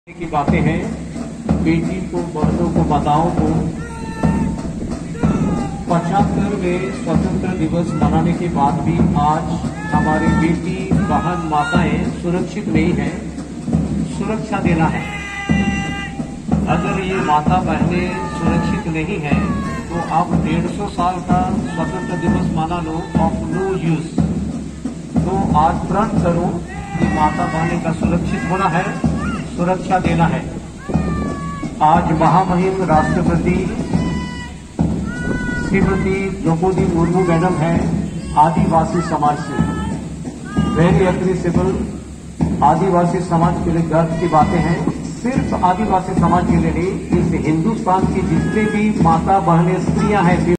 की बातें हैं। बेटी को, बहनों को, माताओं को 75वें स्वतंत्र दिवस मनाने के बाद भी आज हमारी बेटी बहन माताएं सुरक्षित नहीं है। सुरक्षा देना है। अगर ये माता बहनें सुरक्षित नहीं है तो आप 150 साल का स्वतंत्र दिवस मना लो ऑफ नो यूज। तो आज प्रण करो कि माता बहनें का सुरक्षित होना है, सुरक्षा देना है। आज महामहिम राष्ट्रपति श्रीमती द्रौपदी मुर्मू मैडम है आदिवासी समाज से। Very appreciable. आदिवासी समाज के लिए गर्व की बातें हैं। सिर्फ आदिवासी समाज के लिए नहीं, इस हिंदुस्तान की जितने भी माता बहनें स्त्रियां हैं